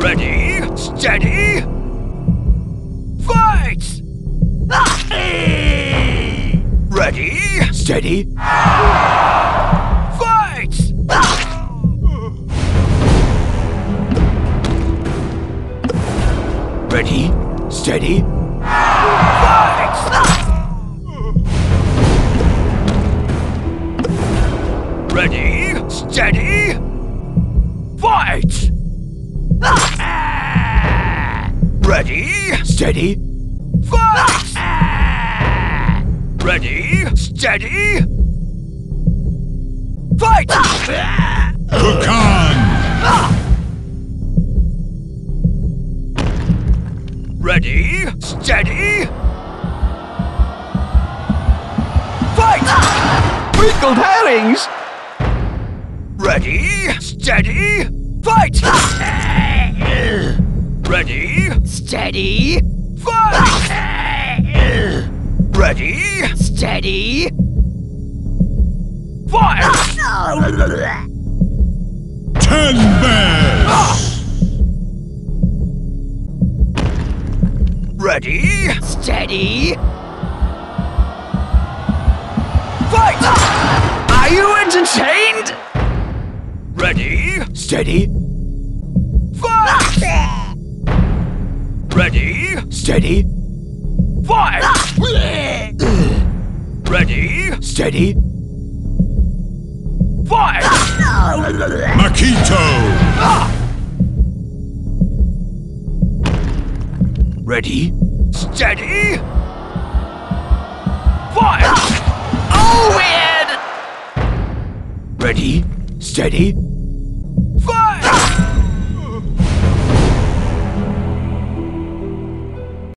Ready, steady, fight! Ready, steady, fight! Ready, steady, fight! Ready, steady, fight! Ready, steady, fight! Ready, steady, fight! Kukan! Ready, steady, fight! Pickled herrings! Ready, steady, fight! Ready, Steady, fight! Ready, steady, fight! 10 bears! Ready, steady. fight! Are you entertained? Ready, steady, fight! Ready, steady, fight! Ready, steady, fight! Makito! Ready, steady, fight! Oh, weird! Ready, steady,